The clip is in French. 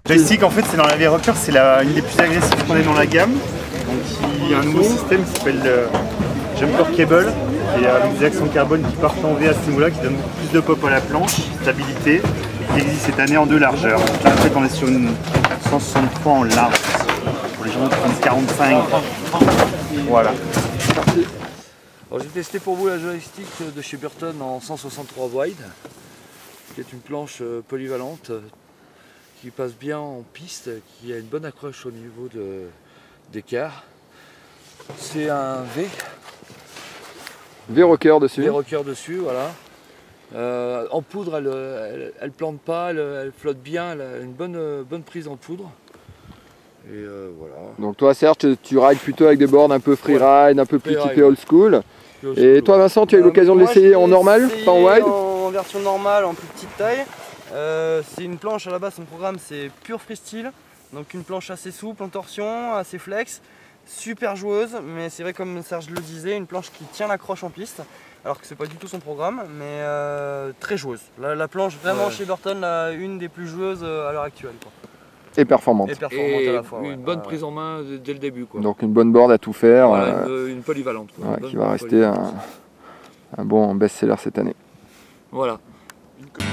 Joystick, en fait, c'est dans la V-Rocker, c'est une des plus agressives qu'on ait dans la gamme. Donc il y a un nouveau système qui s'appelle le Jumper Cable, et avec des accents carbone qui partent en V à ce niveau-là, qui donnent beaucoup plus de pop à la planche, stabilité, et qui existe cette année en 2 largeurs. Donc là, en fait, on est sur une 163 en large, pour les gens qui font 45. Voilà. J'ai testé pour vous la joystick de chez Burton en 163 wide, qui est une planche polyvalente qui passe bien en piste, qui a une bonne accroche au niveau d'écart. C'est un V-Rocker dessus. V-Rocker dessus, voilà. En poudre, elle plante pas, elle flotte bien, elle a une bonne prise en poudre. Et voilà. Donc toi Serge, tu rides plutôt avec des boards un peu freeride, un peu plus typé old school. Et toi Vincent, tu as eu l'occasion de l'essayer en normal, pas en wide? En version normale, en plus petite taille. C'est une planche à la base, son programme c'est pur freestyle. Donc une planche assez souple en torsion, assez flex, super joueuse. Mais c'est vrai comme Serge le disait, une planche qui tient l'accroche en piste. Alors que c'est pas du tout son programme, mais très joueuse. La planche vraiment chez Burton, une des plus joueuses à l'heure actuelle, quoi. Et performante. Et performante à la fois. Une bonne prise en main dès le début, quoi. Donc une bonne board à tout faire. Voilà, une polyvalente, quoi. Ouais, qui va rester un bon best-seller cette année. Voilà.